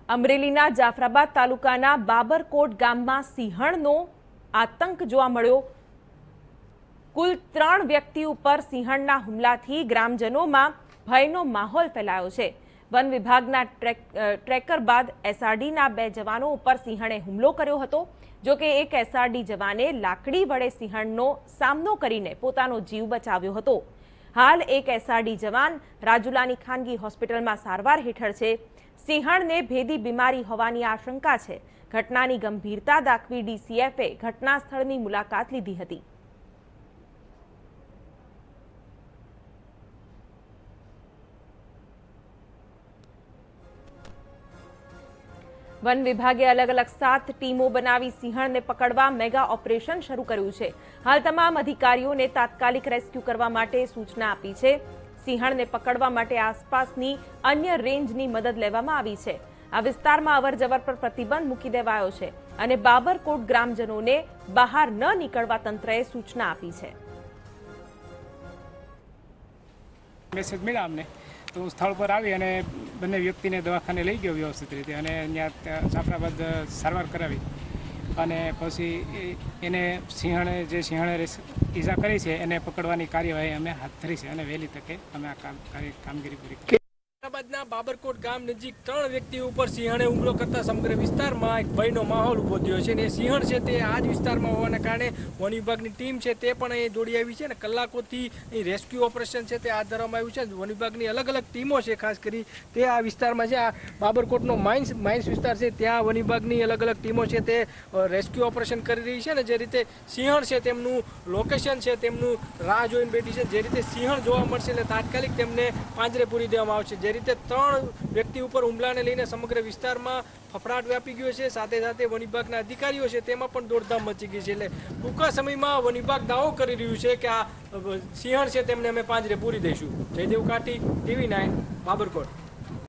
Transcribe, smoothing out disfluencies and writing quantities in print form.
અમરેલીના જાફરાબાદ તાલુકાના બાબરકોટ ગામમાં સિંહણનો આતંક જોવા મળ્યો। કુલ 3 વ્યક્તિ ઉપર સિંહણના હુમલાથી ગ્રામજનોમાં ભયનો માહોલ ફેલાયો છે। વન વિભાગના ટ્રેકર બાદ એસઆરડીના 2 જવાનો ઉપર સિંહણે હુમલો કર્યો હતો। જો કે એક એસઆરડી જવાને લાકડી વડે સિંહણનો સામનો કરીને પોતાનો જીવ બચાવ્યો હતો। હાલ એક એસઆરડી જવાન રાજુલાની ખાનગી હોસ્પિટલમાં સારવાર હેઠળ છે। સિંહણને ભેદી બીમારી હોવાની આશંકા છે। ઘટનાની ગંભીરતા દાખવી ડીસીએફએ ઘટના સ્થળની મુલાકાત લીધી હતી। वन विभागे अलग अलग 7 टीमों बनावी सिंहणने पकड़वा मेगा ऑपरेशन शुरू कर्युं छे। हाल तमाम अधिकारीओने तात्कालिक रेस्क्यू करवा माटे सूचना आपी छे। सिंहणने पकड़वा माटे आसपासनी अन्य रेंजनी मदद लेवामां आवी छे। आ विस्तारमां अवरजवर पर प्रतिबंध मूकी देवायो छे अने बाबरकोट ग्रामजनोने बहार न निकळवा तंत्रए सूचना आपी छे। मैसेज मिला अमने तो स्थल पर आवी अने बने व्यक्ति ने दवाखाने लई गयो व्यवस्थित रीते अने त्यां जाफराबाद सारवार करावी अने पछी एने सिंहणे ईजा करी छे एने पकड़वानी कार्यवाही अमे हाथ धरी छे अने वहेली तके अमे आ कामगीरी पूरी करी। જાફરાબાદના બાબરકોટ ગામ નજીક 3 વ્યક્તિ ઉપર સિંહણે હુમલો કરતા સમગ્ર વિસ્તારમાં એક ભયનો માહોલ ઊભો થયો છે અને સિંહણ છે તે આ જ વિસ્તારમાં હોવાના કારણે વન વિભાગની ટીમ છે તે પણ અહીં દોડી આવી છે અને કલાકોથી અહીં રેસ્ક્યુ ઓપરેશન છે તે હાથ ધરવામાં આવ્યું છે। વન વિભાગની અલગ અલગ ટીમો છે ખાસ કરી તે આ વિસ્તારમાં છે। આ બાબરકોટનો માઇન્સ વિસ્તાર છે ત્યાં વન વિભાગની અલગ અલગ ટીમો છે તે રેસ્ક્યુ ઓપરેશન કરી રહી છે અને જે રીતે સિંહણ છે તેમનું લોકેશન છે તેમનું રાહ જોઈને બેઠી છે। જે રીતે સિંહણ જોવા મળશે એટલે તાત્કાલિક તેમને પાંજરે પૂરી દેવામાં આવશે। જે રીતે 3 વ્યક્તિ ઉપર હુમલાને લઈને સમગ્ર વિસ્તારમાં ફફડાટ વ્યાપી ગયો છે। સાથે સાથે વન વિભાગના અધિકારીઓ છે તેમાં પણ દોડધામ મચી ગઈ છે। એટલે ટૂંકા સમયમાં વન વિભાગ દાવો કરી રહ્યું છે કે આ સિંહણ છે તેમને અમે પાંજરે પૂરી દઈશું। જયદેવ કાઠી, TV9 બાબરકોટ।